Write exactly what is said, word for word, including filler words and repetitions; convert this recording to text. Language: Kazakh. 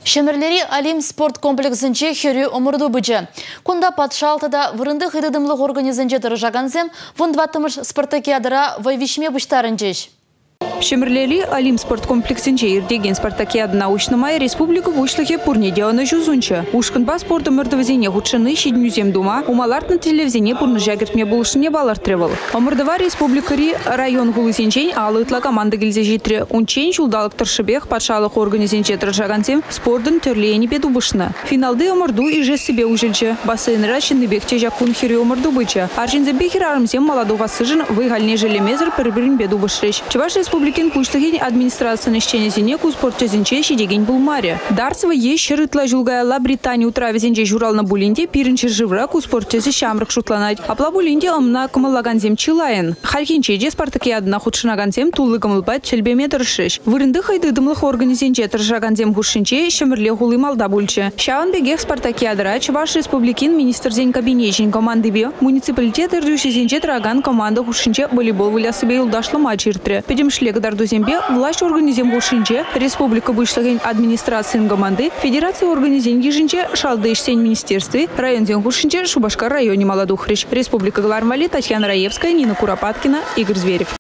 Шемерлери Алим спорт комплексінче хөрі омырды бұжы. Кунда патшалтыда вырынды хыдыдымлық организінче тұржағанзем, вұндваттымыш спартакиадыра вайвишме бұштарынчеш. Шемерлери Алим спорт комплексінче ирдеген спартакиады научнымай республика вышлыхе пурнеде аны жүзунча. Ушкынба спорты мырдывызене худшыны шиднюзем дума, умалартны телевизене пурны жагертме булышыне балартревал. Омырдыва республикари район гулысенчен алытла команда келзе житре. Унчен жулдалық тұршыбех патшалық организенче тұржағансем спордын түрлейені беду бышны. Финалды омырду иже себе ужылчы. Бассейнера шындыбекче жакун хири омырду бычы. Аржинзе бекер арымсем маладуға сыжын выгальне желемезір пір-бірін беду бышрыш. Чеваш республикин пуштыгин администрацияны шченезине ку спортчезинче шидеген булмаре. Дарцева еш шырытла жулгаяла Британия утравезенче журална булинде пиринче живра ку спортчези шамрык шутланать. Апла булинде ымна кымыллаганзем чилайын. Хархинче же спартакиадына худшынаганзем тулы кымылпат челбеме тыршыш. Вырынды хайды дымлых организенче тыршаганзем худшынче шемерле хулы малда бульче. Шаун бегех спартакиадыра Чуваш республикин министрзен кабинечен команды бе муниципалитет ирдюшезенче траган команда худшынче волейбол вылясыбе юлдашлы матч иртре. Педемшле Дардузембе власть организем худшынче республика вышлыгын администрациян команды федерация организен ежинче шалдыш сень министерстве район зен худшынче Шубашкар районе Маладухрич. Республика Галармали Татьяна Раевская, Нина Куропаткина, Игорь Зверев.